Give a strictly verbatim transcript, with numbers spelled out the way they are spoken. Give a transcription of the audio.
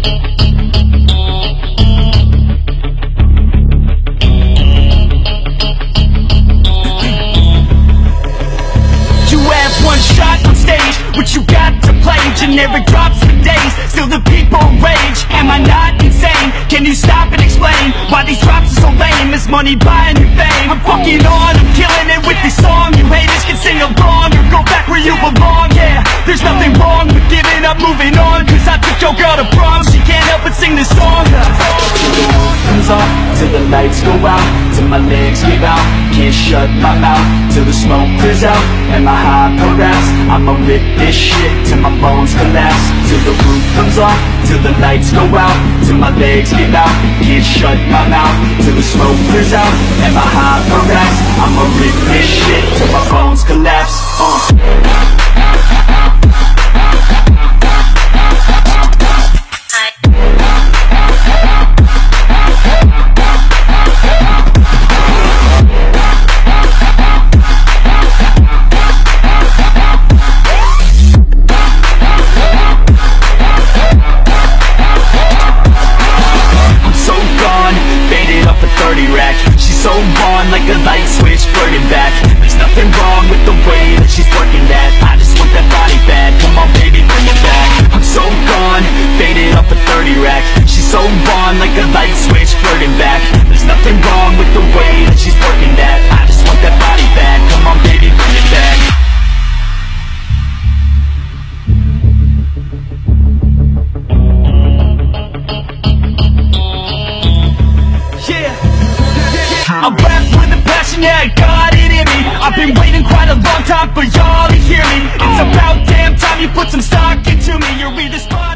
What you got to play, generic drops for days, still the people rage. Am I not insane? Can you stop and explain why these drops are so lame? Is money buying you fame? I'm fucking on, I'm killing it with this song. You haters can sing along or go back where you belong. Yeah, there's nothing wrong with giving up, moving on. Cause I took your girl to prom, she can't help but sing this song. Till the roof comes off, till the lights go out, till my legs give out, can't shut my mouth, till the smoke clears out and my high harass. I'ma rip this shit till my bones collapse. Till the roof comes off, till the lights go out, till my legs give out, can't shut my mouth, till the smoke clears out and my high harass. I'ma rip this shit till my bones collapse. uh. She's so gone, like a light switch, flirting back. There's nothing wrong with the way that she's working that. I just want that body bad, come on baby, bring it back. I'm so gone, faded off a thirty rack. She's so gone, like a light switch, flirting back. There's nothing wrong with the way that she's working that. I just want that body bad, come on baby, bring it back. I rap with a passion, yeah, I got it in me. I've been waiting quite a long time for y'all to hear me. It's about damn time you put some stock into me. You're either spot